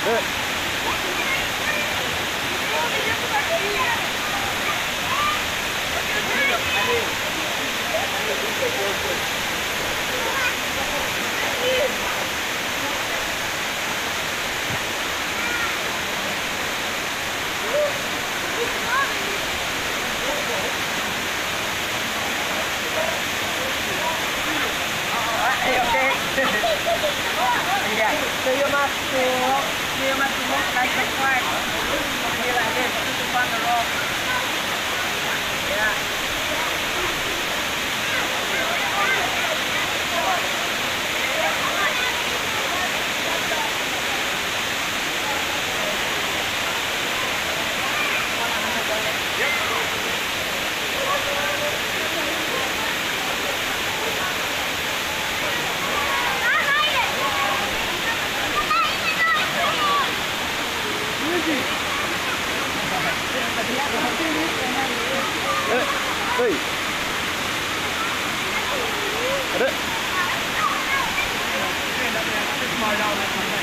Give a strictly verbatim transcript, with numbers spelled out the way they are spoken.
Đấy. Saya masuk, dia masuk naik cepat. Dia lagi depan rock. Ya. Ê, ở đây.